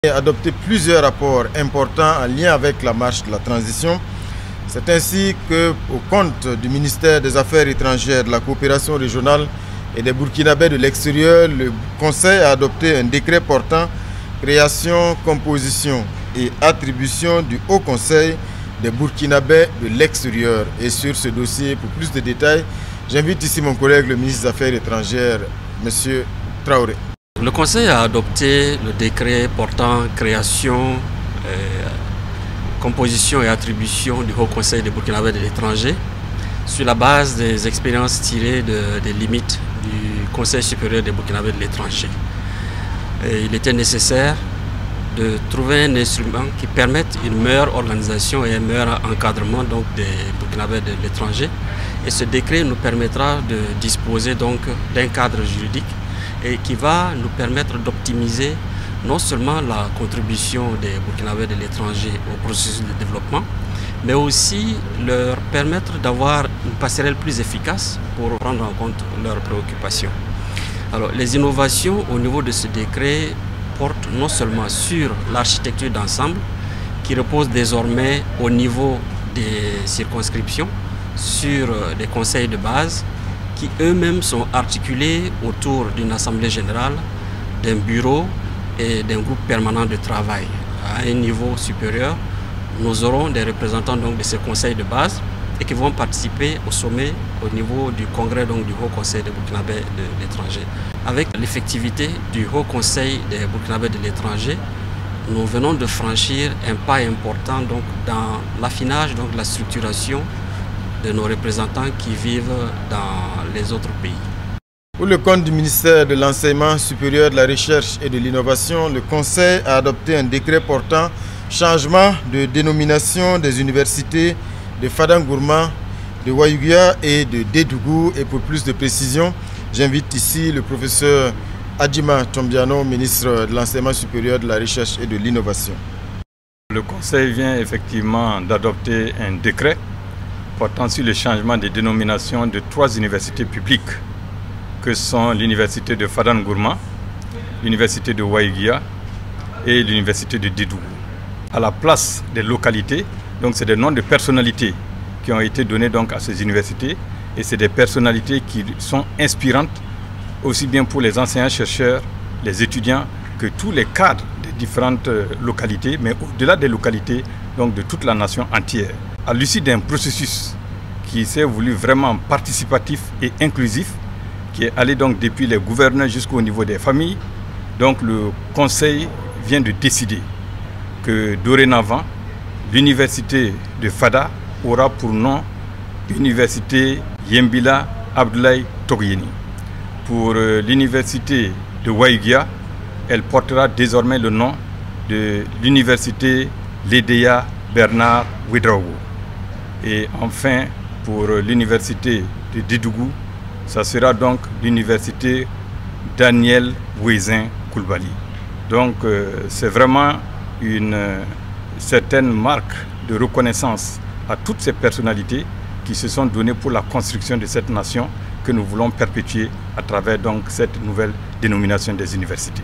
a adopté plusieurs rapports importants en lien avec la marche de la transition. C'est ainsi qu'au compte du ministère des Affaires étrangères, de la coopération régionale et des Burkinabés de l'extérieur, le Conseil a adopté un décret portant création, composition et attribution du Haut Conseil des Burkinabés de l'extérieur. Et sur ce dossier, pour plus de détails, j'invite ici mon collègue, le ministre des Affaires étrangères, M. Traoré. Le Conseil a adopté le décret portant création, composition et attribution du Haut Conseil des Burkinabés de l'étranger sur la base des expériences tirées des limites du Conseil supérieur des Burkinabés de l'étranger. Il était nécessaire de trouver un instrument qui permette une meilleure organisation et un meilleur encadrement donc, des Burkinabés de l'étranger. Et ce décret nous permettra de disposer donc d'un cadre juridique et qui va nous permettre d'optimiser non seulement la contribution des Burkinabés de l'étranger au processus de développement, mais aussi leur permettre d'avoir une passerelle plus efficace pour prendre en compte leurs préoccupations. Alors, les innovations au niveau de ce décret portent non seulement sur l'architecture d'ensemble, qui repose désormais au niveau des circonscriptions, sur des conseils de base, qui eux-mêmes sont articulés autour d'une assemblée générale, d'un bureau et d'un groupe permanent de travail. À un niveau supérieur, nous aurons des représentants donc, de ces conseils de base et qui vont participer au sommet au niveau du congrès donc, du Haut Conseil des Burkinabés de l'étranger. Avec l'effectivité du Haut Conseil des Burkinabés de l'étranger, nous venons de franchir un pas important donc, dans l'affinage de la structuration de nos représentants qui vivent dans les autres pays. Pour le compte du ministère de l'Enseignement supérieur, de la Recherche et de l'Innovation, le Conseil a adopté un décret portant changement de dénomination des universités de Fadangourma, de Wayugia et de Dédougou. Et pour plus de précision, j'invite ici le professeur Adjima Tombiano, ministre de l'Enseignement supérieur, de la Recherche et de l'Innovation. Le Conseil vient effectivement d'adopter un décret portant sur le changement de dénomination de 3 universités publiques que sont l'université de Fadangourma, l'université de Wayugia et l'université de Dédougou. À la place des localités, donc c'est des noms de personnalités qui ont été donnés donc à ces universités et c'est des personnalités qui sont inspirantes aussi bien pour les enseignants-chercheurs, les étudiants que tous les cadres des différentes localités, mais au-delà des localités, donc de toute la nation entière. À l'issue d'un processus qui s'est voulu vraiment participatif et inclusif, qui est allé donc depuis les gouverneurs jusqu'au niveau des familles, donc le Conseil vient de décider que dorénavant, l'université de Fada aura pour nom l'université Yembila Abdoulaye Togoyeni. Pour l'université de Wayugia, elle portera désormais le nom de l'université Lédéa Bernard Ouédraogo. Et enfin, pour l'université de Dédougou, ça sera donc l'université Daniel Ouézin Koulibaly. Donc c'est vraiment une certaine marque de reconnaissance à toutes ces personnalités qui se sont données pour la construction de cette nation que nous voulons perpétuer à travers donc cette nouvelle dénomination des universités.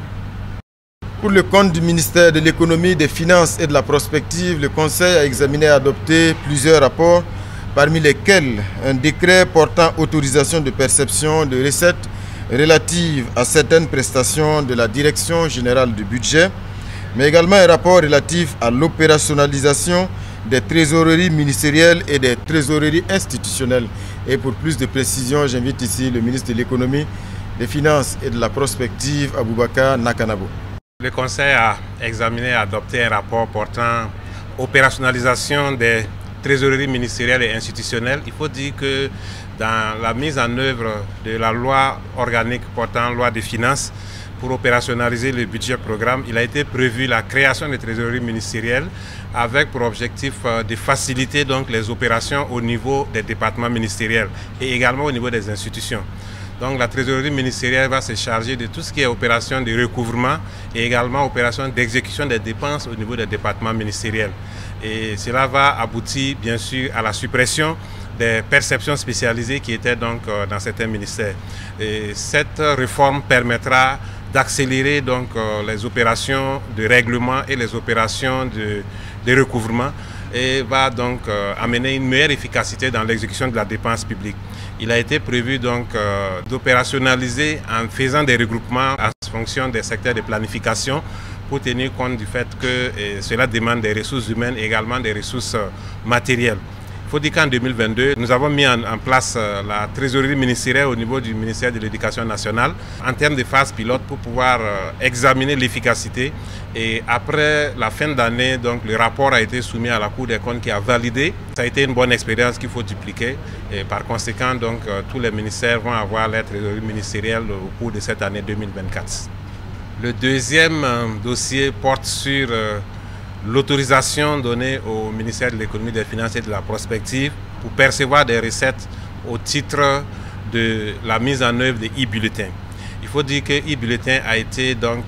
Pour le compte du ministère de l'Économie, des Finances et de la Prospective, le Conseil a examiné et adopté plusieurs rapports, parmi lesquels un décret portant autorisation de perception de recettes relatives à certaines prestations de la Direction générale du budget, mais également un rapport relatif à l'opérationnalisation des trésoreries ministérielles et des trésoreries institutionnelles. Et pour plus de précision, j'invite ici le ministre de l'Économie, des Finances et de la Prospective, Aboubakar Nakanabo. Le Conseil a examiné et adopté un rapport portant opérationnalisation des trésoreries ministérielles et institutionnelles. Il faut dire que dans la mise en œuvre de la loi organique portant loi des finances, pour opérationnaliser le budget programme, il a été prévu la création des trésoreries ministérielles avec pour objectif de faciliter donc les opérations au niveau des départements ministériels et également au niveau des institutions. Donc la trésorerie ministérielle va se charger de tout ce qui est opération de recouvrement et également opération d'exécution des dépenses au niveau des départements ministériels. Et cela va aboutir bien sûr à la suppression des perceptions spécialisées qui étaient donc dans certains ministères. Et cette réforme permettra d'accélérer donc les opérations de règlement et les opérations de recouvrement et va donc amener une meilleure efficacité dans l'exécution de la dépense publique. Il a été prévu donc d'opérationnaliser en faisant des regroupements en fonction des secteurs de planification pour tenir compte du fait que cela demande des ressources humaines et également des ressources matérielles. Il faut dire qu'en 2022, nous avons mis en place la trésorerie ministérielle au niveau du ministère de l'Éducation nationale en termes de phase pilote pour pouvoir examiner l'efficacité. Et après la fin d'année, donc le rapport a été soumis à la Cour des comptes qui a validé. Ça a été une bonne expérience qu'il faut dupliquer. Et par conséquent, donc tous les ministères vont avoir leur trésorerie ministérielle au cours de cette année 2024. Le deuxième dossier porte sur l'autorisation donnée au ministère de l'Économie, des Finances et de la Prospective pour percevoir des recettes au titre de la mise en œuvre des e-bulletins. Il faut dire que e-bulletin a été donc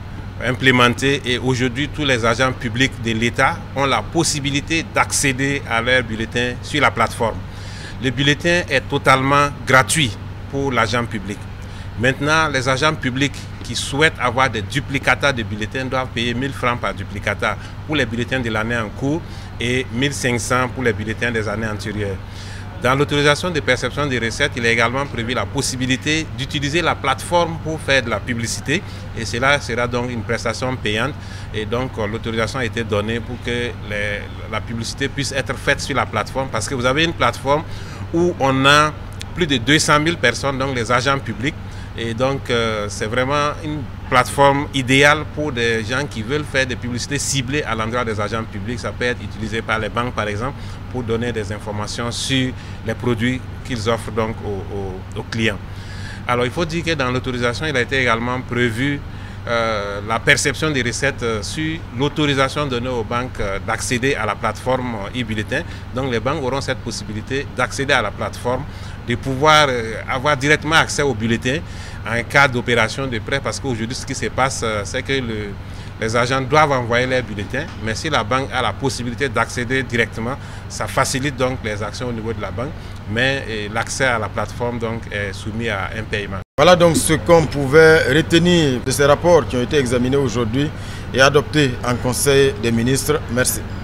implémenté et aujourd'hui tous les agents publics de l'État ont la possibilité d'accéder à leur bulletin sur la plateforme. Le bulletin est totalement gratuit pour l'agent public. Maintenant, les agents publics qui souhaitent avoir des duplicata de bulletins doivent payer 1 000 francs par duplicata pour les bulletins de l'année en cours et 1 500 pour les bulletins des années antérieures. Dans l'autorisation de perception des recettes, il est également prévu la possibilité d'utiliser la plateforme pour faire de la publicité et cela sera donc une prestation payante et donc l'autorisation a été donnée pour que la publicité puisse être faite sur la plateforme parce que vous avez une plateforme où on a plus de 200 000 personnes, donc les agents publics. Et donc, c'est vraiment une plateforme idéale pour des gens qui veulent faire des publicités ciblées à l'endroit des agents publics. Ça peut être utilisé par les banques, par exemple, pour donner des informations sur les produits qu'ils offrent donc aux clients. Alors, il faut dire que dans l'autorisation, il a été également prévu la perception des recettes sur l'autorisation donnée aux banques d'accéder à la plateforme e-bulletin. Donc, les banques auront cette possibilité d'accéder à la plateforme, de pouvoir avoir directement accès au bulletin en cas d'opération de prêt, parce qu'aujourd'hui, ce qui se passe, c'est que les agents doivent envoyer leurs bulletins, mais si la banque a la possibilité d'accéder directement, ça facilite donc les actions au niveau de la banque, mais l'accès à la plateforme donc, est soumis à un paiement. Voilà donc ce qu'on pouvait retenir de ces rapports qui ont été examinés aujourd'hui et adoptés en Conseil des ministres. Merci.